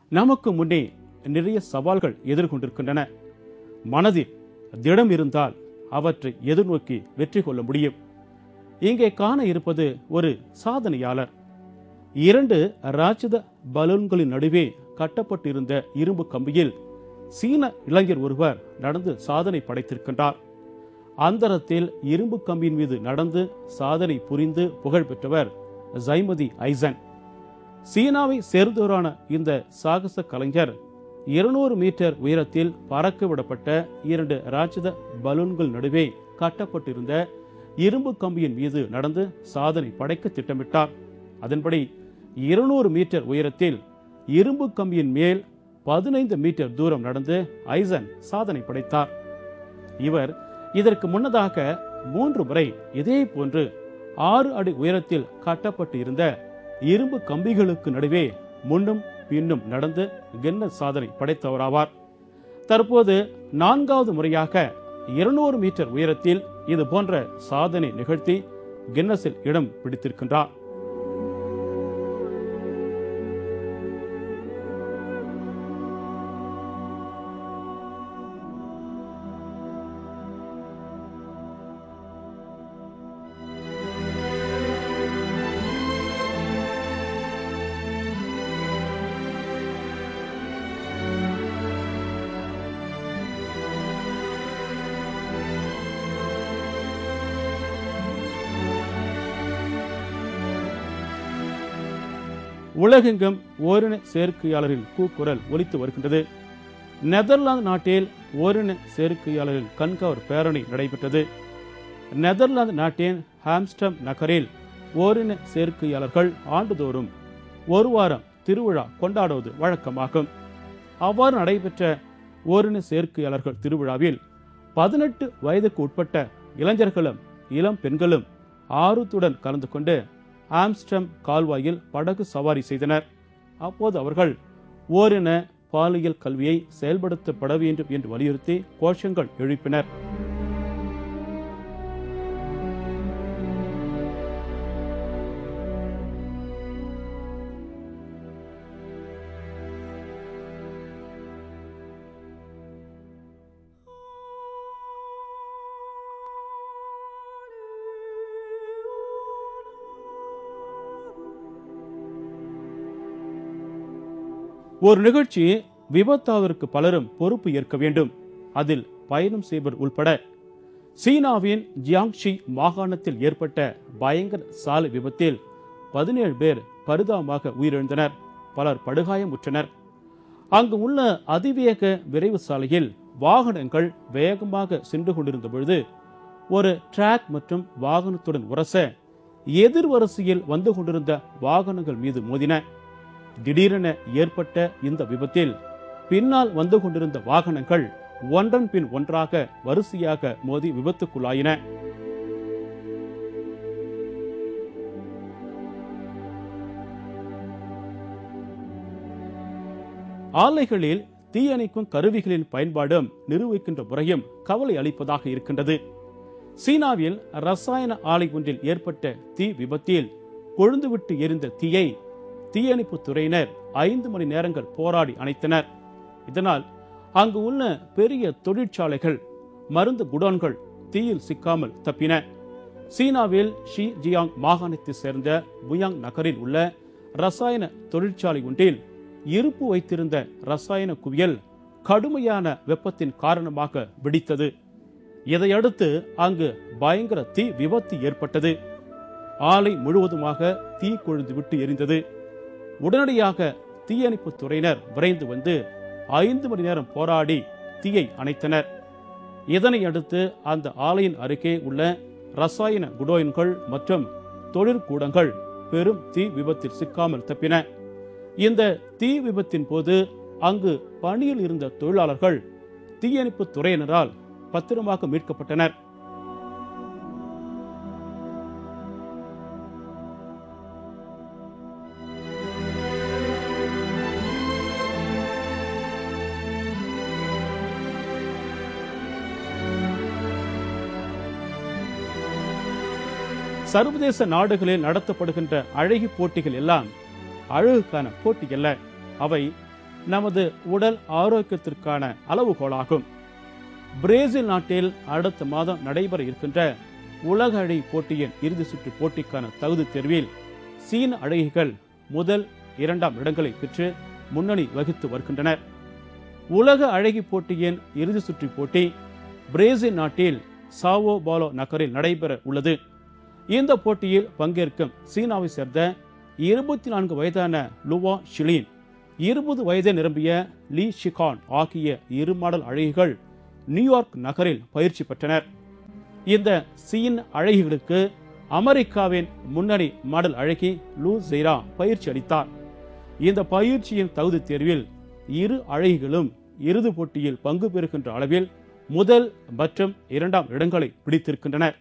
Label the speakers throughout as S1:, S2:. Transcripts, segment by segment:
S1: நமக்கு முன்னே நிறைய சவால்கள் எதிர்கொண்டிருக்கின்றன. மனதில் திடம் இருந்தால் அவற்றை எதிர்நோக்கி வெற்றி கொள்ள முடியும். இங்கே காண இருப்பது ஒரு சாதனையாளர். 2 ராட்சத பலூன்களின் நடுவே கட்டப்பட்டிருந்த இரும்பு கம்பியில் சீன இளைஞர் ஒருவர் நடந்து சாதனை படைத்திருக்கின்றார். அந்தரத்தில் இரும்பு கம்பியின் மீது நடந்து சாதனை புரிந்து புகழ் பெற்றவர் ஜைமதி ஐசன். சீனாவை சேர்ந்தவரான இந்த சாகச கலைஞர் 200 மீட்டர் உயரத்தில் பறக்க விடப்பட்ட 2 ராட்சத பலூன்கள் நடுவே கட்டப்பட்டிருந்த இரும்பு கம்பியின் மீது நடந்து சாதனை படைக்க திட்டமிட்டார். அதன்படி 200 மீட்டர் உயரத்தில் இரும்பு கம்பியின் மேல் 15 மீட்டர் தூரம் நடந்து ஐசன் சாதனை படைத்தார். இவர் இதற்கு முன்னதாக 3 முறை இதே போன்று 6 அடி உயரத்தில் கட்டப்பட்டு இருந்த இரும்பு கம்பிகளுக்கு நடுவே முன்னும் பின்னும் நடந்து கின்னஸ் சாதனை படைத்தவராவார். தற்போது 4வது முறையாக 200 மீட்டர் உயரத்தில் இது போன்ற சாதனை நிகழ்த்தி கின்னஸில் இடம் பிடித்திருக்கின்றார். உலகெங்கும் ஓரின சேர்க்கையாளரின் கூக்குரல் ஒலித்து வருகின்றது. நெதர்லாந்து நாட்டில் ஓரின சேர்க்கையாளரின் கண்கவர் பேரணி நடைபெற்றது. நெதர்லாந்து நாட்டின் ஆம்ஸ்டர்டாம் நகரில் ஓரின சேர்க்கையாளர்கள் ஆண்டுதோறும் 1 வாரம் திருவிழா கொண்டாடுவது வழக்கமாகும். அவ்வாறு நடைபெற்ற ஓரின சேர்க்கையாளர்கள் திருவிழாவில் 18 வயதுக்கு உட்பட்ட இளைஞர்களும் இளம் பெண்களும் ஆர்வத்துடன் கலந்து கொண்டு ஆம்ஸ்டர்டாம் கால்வாயில் படகு சவாரி செய்தனர். அப்போது அவர்கள் ஓரின பாலியல் கல்வியை செயல்படுத்தப்பட வேண்டும் என்று வலியுறுத்தி கோஷங்கள் எழுப்பினர். ஒரு நிகழ்ச்சி விபத்தாவதற்கு பலரும் பொறுப்பு ஏற்க வேண்டும். அதில் பயணம் செய்வர் உள்பட. சீனாவின் ஜியாங்ஷி மாகாணத்தில் ஏற்பட்ட பயங்கர சாலை விபத்தில் 17 பேர் பரிதாபமாக உயிரிழந்தனர். பலர் படுகாயமுற்றனர். அங்கு உள்ள அதிவேக விரைவு சாலையில் வாகனங்கள் வேகமாக சென்று கொண்டிருந்த பொழுது ஒரு டிராக் மற்றும் வாகனத்துடன் உரச எதிர் வரிசையில் வந்து கொண்டிருந்த வாகனங்கள் மீது மோதின. திடீரென ஏற்பட்ட இந்த விபத்தில் பின்னால் வந்து கொண்டிருந்த வாகனங்கள் ஒன்றன் பின் ஒன்றாக வரிசையாக மோதி விபத்துக்குள்ளாயின. ஆலைகளில் தீயணைக்கும் கருவிகளின் பயன்பாடும் நிரூபிக்கின்ற முறையும் கவலை அளிப்பதாக இருக்கின்றது. சீனாவில் ரசாயன ஆலை ஒன்றில் ஏற்பட்ட தீ விபத்தில் கொழுந்துவிட்டு எரிந்த தீயை தீயணைப்பு துறையினர் 5 மணி நேரங்கள் போராடி அணைத்தனர். இதனால் அங்கு உள்ள பெரிய தொழிற்சாலைகள், மருந்து குடோன்கள் தீயில் சிக்காமல் தப்பின. சீனாவில் ஷி ஜியாங் மாகாணத்தை சேர்ந்த புயாங் நகரில் உள்ள ரசாயன தொழிற்சாலை ஒன்றில் இருப்பு வைத்திருந்த ரசாயன குவியல் கடுமையான வெப்பத்தின் காரணமாக வெடித்தது. இதையடுத்து அங்கு பயங்கர தீ விபத்து ஏற்பட்டது. ஆலை முழுவதுமாக தீ கொழுந்து விட்டு எரிந்தது. உடனடியாக தீயணைப்பு துறையினர் விரைந்து வந்து 5 மணி நேரம் போராடி தீயை அணைத்தனர். இதனை அடுத்து அந்த ஆலையின் அருகே உள்ள ரசாயன குடோன்கள் மற்றும் தொழிற்கூடங்கள் பெரும் தீ விபத்தில் சிக்காமல் தப்பின. இந்த தீ விபத்தின் போது அங்கு பணியில் இருந்த தொழிலாளர்கள் தீயணைப்பு துறையினரால் பத்திரமாக மீட்கப்பட்டனர். சர்வதேச நாடுகளில் நடத்தப்படுகின்ற அழகி போட்டிகள் எல்லாம் அழகுக்கான போட்டி அல்ல. அவை நமது உடல் ஆரோக்கியத்திற்கான அளவுகோலாகும். பிரேசில் நாட்டில் அடுத்த மாதம் நடைபெற இருக்கின்ற உலக அழகி போட்டியின் இறுதி சுற்று போட்டிக்கான தகுதி தேர்வில் சீன அழகிகள் முதல் 2ஆம் இடங்களை பெற்று முன்னணி வகித்து வருகின்றனர். உலக அழகி போட்டியின் இறுதி சுற்று போட்டி பிரேசில் நாட்டில் சாவோ பாலோ நகரில் நடைபெற உள்ளது. இந்த போட்டியில் பங்கேற்கும் சீனாவை சேர்ந்த 24 வயதான லுவா ஷிலின், 20 வயதை நிரம்பிய லீ ஷிகான் ஆகிய 2 மாடல் அழகிகள் நியூயார்க் நகரில் பயிற்சி பெற்றனர். இந்த சீன அழகிகளுக்கு அமெரிக்காவின் முன்னணி மாடல் அழகி லூ ஜெய்ரா பயிற்சி அளித்தார். இந்த பயிற்சியின் தகுதி தேர்வில் 2 அழகிகளும் இறுதி போட்டியில் பங்கு பெறுகின்ற அளவில் முதல் மற்றும் 2ஆம் இடங்களை பிடித்திருக்கின்றனர்.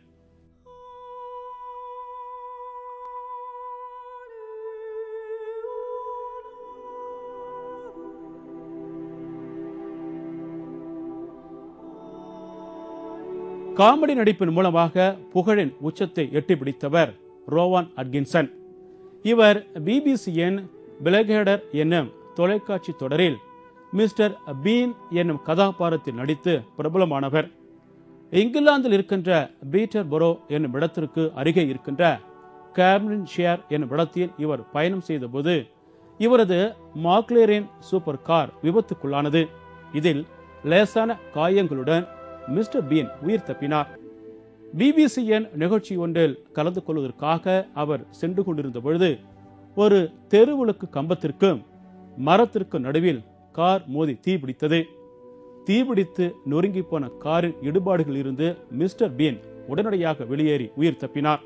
S1: காமெடி நடிப்பின் மூலமாக புகழின் உச்சத்தை எட்டி பிடித்தவர் ரோவான் அட்கின்சன். இவர் பிபிசியின் பிளேகேடர் என்னும் தொலைக்காட்சி தொடரில் மிஸ்டர் பீன் என்னும் கதாபாத்திரத்தில் நடித்து பிரபலமானவர். இங்கிலாந்தில் இருக்கின்ற பீட்டர்பரோ என்னும் இடத்திற்கு அருகே இருக்கின்ற கேம்பிரிட்ஜ்ஷயர் என்னும் இடத்தில் இவர் பயணம் செய்த போது இவரது மாக்லேரன் சூப்பர் கார் விபத்துக்குள்ளானது. இதில் லேசான காயங்களுடன் மிஸ்டர் பீன் உயிர் தப்பினார். பிபிசியின் நிகழ்ச்சி ஒன்றில் கலந்து கொள்வதற்காக அவர் சென்று கொண்டிருந்த பொழுது ஒரு தெருவிளக்கு கம்பத்திற்கும் மரத்திற்கு நடுவில் கார் மோதி தீபிடித்தது. தீபிடித்து நொறுங்கி போன காரின் இடுபாடுகளில் இருந்து மிஸ்டர் பீன் உடனடியாக வெளியேறி உயிர் தப்பினார்.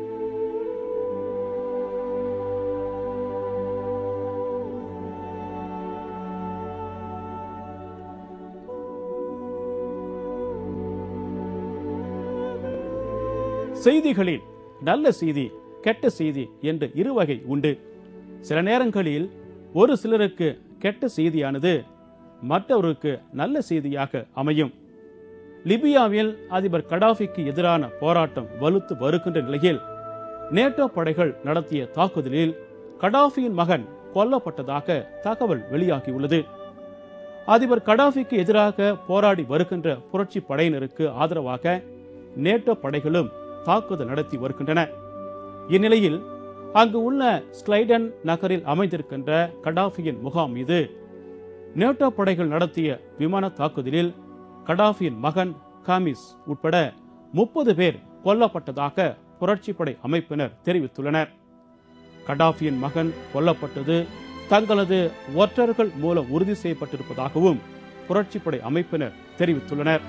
S1: செய்திகளில் நல்ல செய்தி, கெட்ட செய்தி என்று 2 வகை உண்டு. சில நேரங்களில் ஒரு சிலருக்கு கெட்ட செய்தியானது மற்றவருக்கு நல்ல செய்தியாக அமையும். லிபியாவில் அதிபர் கடாஃபிக்கு எதிரான போராட்டம் வலுத்து வருகின்ற நிலையில் நேட்டோ படைகள் நடத்திய தாக்குதலில் கடாஃபியின் மகன் கொல்லப்பட்டதாக தகவல் வெளியாகியுள்ளது. அதிபர் கடாஃபிக்கு எதிராக போராடி வருகின்ற புரட்சி படையினருக்கு ஆதரவாக நேட்டோ படைகளும் தாக்குதல் நடத்தி வருகின்றன. இந்நிலையில் அங்கு உள்ள ஸ்லைடன் நகரில் அமைந்திருக்கின்ற கடாஃபியின் முகாம் மீது நேட்டோ படைகள் நடத்திய விமான தாக்குதலில் கடாஃபியின் மகன் காமிஸ் உட்பட 30 பேர் கொல்லப்பட்டதாக புரட்சிப்படை அமைப்பினர் தெரிவித்துள்ளனர். கடாஃபியின் மகன் கொல்லப்பட்டது தங்களது ஒற்றர்கள் மூலம் உறுதி செய்யப்பட்டிருப்பதாகவும் புரட்சிப்படை அமைப்பினர் தெரிவித்துள்ளனர்.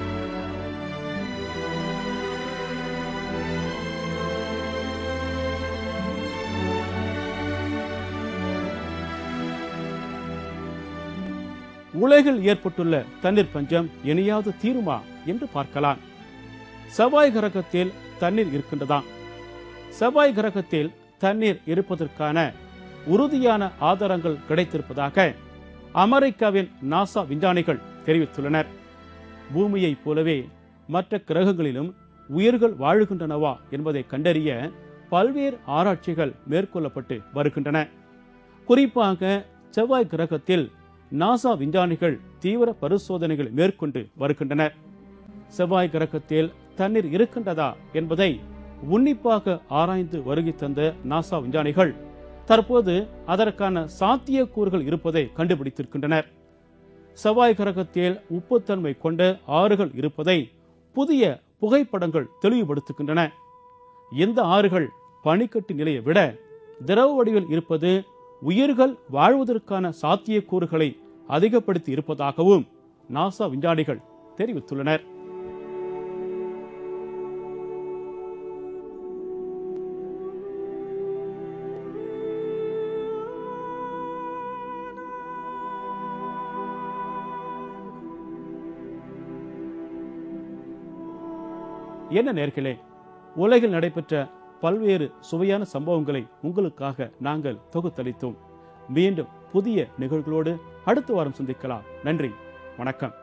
S1: உலகில் ஏற்பட்டுள்ள தண்ணீர் பஞ்சம் இனியாவது தீருமா என்று பார்க்கலாம். செவ்வாய் கிரகத்தில் தண்ணீர் இருக்கின்றதா? செவ்வாய் கிரகத்தில் தண்ணீர் இருப்பதற்கான உறுதியான ஆதாரங்கள் கிடைத்திருப்பதாக அமெரிக்காவின் நாசா விஞ்ஞானிகள் தெரிவித்துள்ளனர். பூமியைப் போலவே மற்ற கிரகங்களிலும் உயிர்கள் வாழுகின்றனவா என்பதை கண்டறிய பல்வேறு ஆராய்ச்சிகள் மேற்கொள்ளப்பட்டு வருகின்றன. குறிப்பாக செவ்வாய் கிரகத்தில் நாசா விஞ்ஞானிகள் தீவிர பரிசோதனைகளை மேற்கொண்டு வருகின்றனர். செவ்வாய் கிரகத்தில் தண்ணீர் இருக்கின்றதா என்பதை உன்னிப்பாக ஆராய்ந்து வருகை தந்த நாசா விஞ்ஞானிகள் தற்போது அதற்கான சாத்தியக்கூறுகள் இருப்பதை கண்டுபிடித்திருக்கின்றனர். செவ்வாய் கிரகத்தில் உப்புத்தன்மை கொண்ட ஆறுகள் இருப்பதை புதிய புகைப்படங்கள் தெளிவுபடுத்துகின்றன. இந்த ஆறுகள் பனிக்கட்டி நிலையை விட திரவ வடிவில் இருப்பது உயிர்கள் வாழ்வதற்கான சாத்தியக்கூறுகளை அதிகப்படுத்தி இருப்பதாகவும் நாசா விஞ்ஞானிகள் தெரிவித்துள்ளனர். என்ன நேர்களே, உலகில் நடைபெற்ற பல்வேறு சுவையான சம்பவங்களை உங்களுக்காக நாங்கள் தொகுத்தளித்தோம். மீண்டும் புதிய நிகழ்வுகளோடு அடுத்த வாரம் சந்திக்கலாம். நன்றி, வணக்கம்.